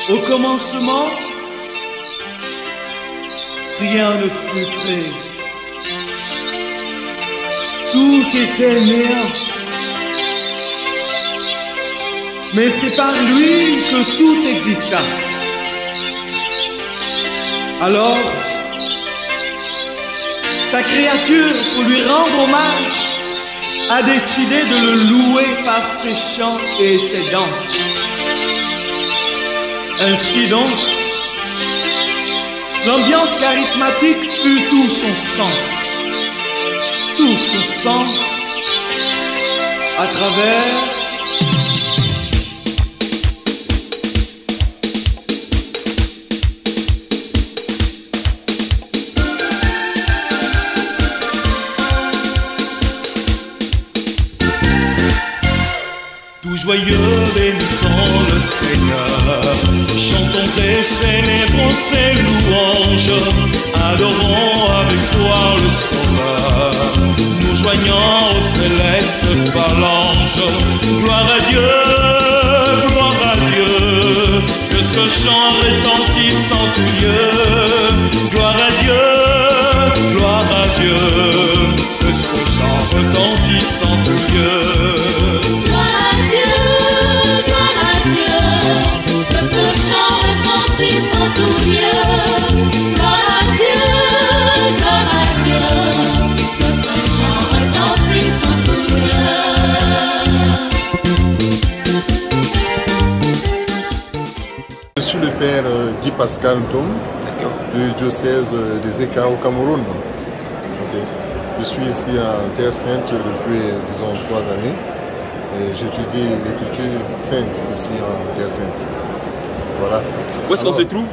Au commencement, rien ne fut créé. Tout était néant. Mais c'est par lui que tout exista. Alors, sa créature, pour lui rendre hommage, a décidé de le louer par ses chants et ses danses. Ainsi donc, l'ambiance charismatique eut tout son sens. Tout son sens à travers tout joyeux, bénissons le Seigneur. Chantons et célébrons ses louanges. Adorons avec toi le Sauveur. Nous joignons au céleste phalange. Gloire à Dieu, gloire à Dieu. Que ce chant retentisse en tout lieu. Gloire à Dieu, gloire à Dieu. Que ce chant retentisse en tout lieu. Je suis le père Guy Pascal Tom, du diocèse des Eka au Cameroun. Okay. Je suis ici en Terre Sainte depuis, disons, 3 années. Et j'étudie l'écriture sainte ici en Terre Sainte. Voilà. Où est-ce qu'on se trouve?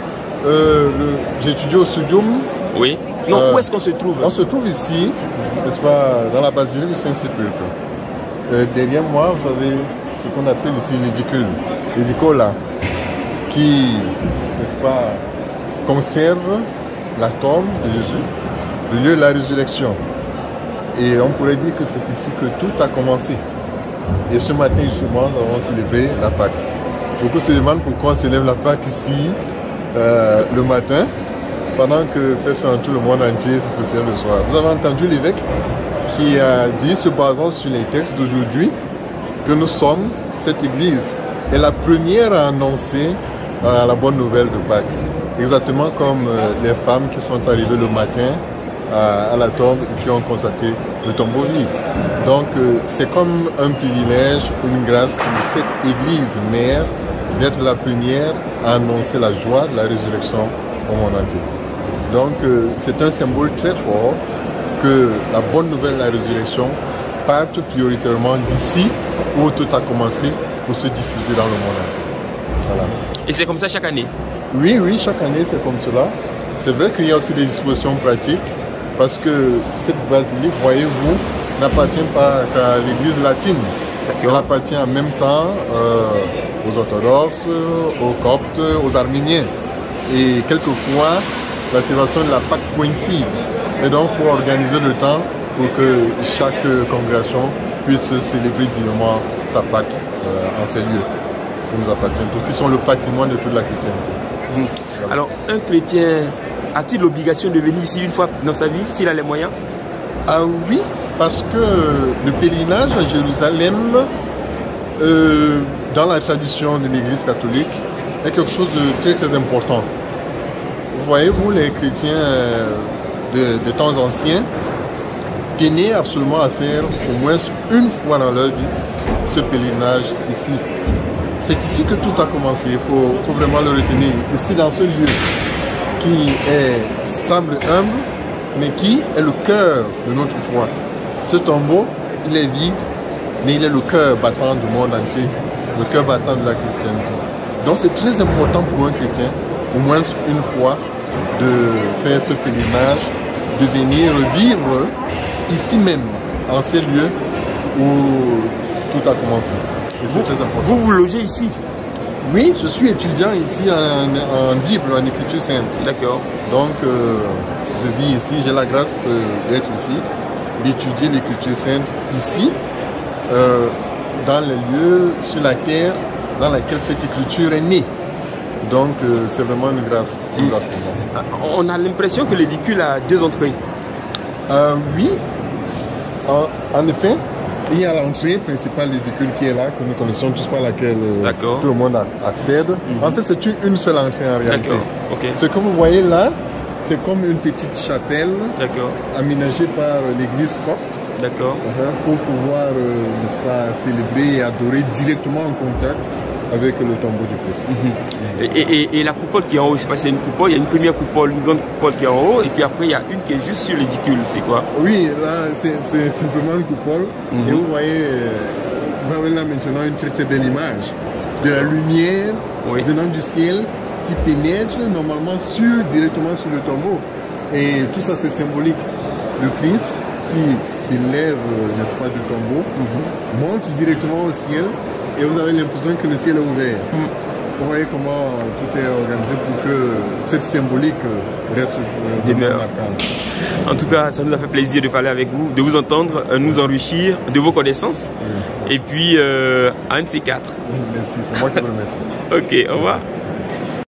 J'étudie au Studium. Oui. Non, où est-ce qu'on se trouve? On se trouve ici, n'est-ce pas, dans la basilique du Saint-Sépulcre. Derrière moi, vous avez ce qu'on appelle ici l'édicule. L'édicola, qui, n'est-ce pas, conserve la tombe de Jésus, le lieu de la résurrection. Et on pourrait dire que c'est ici que tout a commencé. Et ce matin, justement, nous avons célébré la Pâque. Beaucoup se demandent pourquoi on célèbre la Pâque ici le matin, pendant que presque tout le monde entier se célèbre le soir. Vous avez entendu l'évêque qui a dit, se basant sur les textes d'aujourd'hui, que nous sommes, cette église est la première à annoncer la bonne nouvelle de Pâques. Exactement comme les femmes qui sont arrivées le matin à la tombe et qui ont constaté le tombeau vide. Donc c'est comme un privilège, une grâce pour cette église mère d'être la première à annoncer la joie de la résurrection au monde entier. Donc c'est un symbole très fort que la bonne nouvelle de la résurrection parte prioritairement d'ici où tout a commencé pour se diffuser dans le monde entier. Voilà. Et c'est comme ça chaque année? Oui, oui, chaque année c'est comme cela. C'est vrai qu'il y a aussi des dispositions pratiques parce que cette basilique, voyez-vous, n'appartient pas qu'à l'église latine. Elle appartient en même temps aux orthodoxes, aux coptes, aux arméniens. Et quelquefois, la célébration de la Pâque coïncide. Et donc, il faut organiser le temps pour que chaque congrégation puisse célébrer dignement sa Pâque en ces lieux qui nous appartiennent, qui sont le patrimoine de toute la chrétienté. Voilà. Alors, un chrétien a-t-il l'obligation de venir ici une fois dans sa vie, s'il a les moyens? Ah oui, parce que le pèlerinage à Jérusalem, dans la tradition de l'Église catholique, est quelque chose de très très important. Vous voyez, vous les chrétiens de temps anciens, tenaient absolument à faire au moins une fois dans leur vie ce pèlerinage ici. C'est ici que tout a commencé, il faut vraiment le retenir. Ici dans ce lieu qui semble humble, mais qui est le cœur de notre foi. Ce tombeau, il est vide, mais il est le cœur battant du monde entier, le cœur battant de la chrétienté. Donc c'est très important pour un chrétien, au moins une fois, de faire ce pèlerinage, de venir vivre ici même, en ces lieux où tout a commencé. Et c'est très important. Vous vous logez ici? Oui, je suis étudiant ici en Bible, en écriture sainte. D'accord. Donc, je vis ici, j'ai la grâce d'être ici, d'étudier l'écriture sainte ici, dans les lieux sur la terre dans laquelle cette écriture est née. Donc c'est vraiment une grâce pour moi. On a l'impression que l'édicule a deux entrées. Oui, en effet. Il y a l'entrée principale d'édicule qui est là, que nous connaissons tous, par laquelle tout le monde accède. En fait, c'est une seule entrée en réalité. Okay. Ce que vous voyez là, c'est comme une petite chapelle aménagée par l'église copte. Pour pouvoir, n'est-ce pas, célébrer et adorer directement en contact avec le tombeau du Christ. Et la coupole qui est en haut, c'est pas c'est une coupole, il y a une première coupole, une grande coupole qui est en haut, et puis après il y a une qui est juste sur l'édicule, c'est quoi? Oui, là c'est simplement une coupole, et vous voyez, vous avez là maintenant une très très belle image de la lumière venant du ciel qui pénètre normalement directement sur le tombeau. Et tout ça c'est symbolique. Le Christ qui s'élève, n'est-ce pas, du tombeau, monte directement au ciel, et vous avez l'impression que le ciel est ouvert. Vous voyez comment tout est organisé pour que cette symbolique reste marquante. En tout cas, ça nous a fait plaisir de parler avec vous, de vous entendre, nous enrichir de vos connaissances. Et puis, un de ces quatre. Merci, c'est moi qui vous remercie. Ok, au revoir.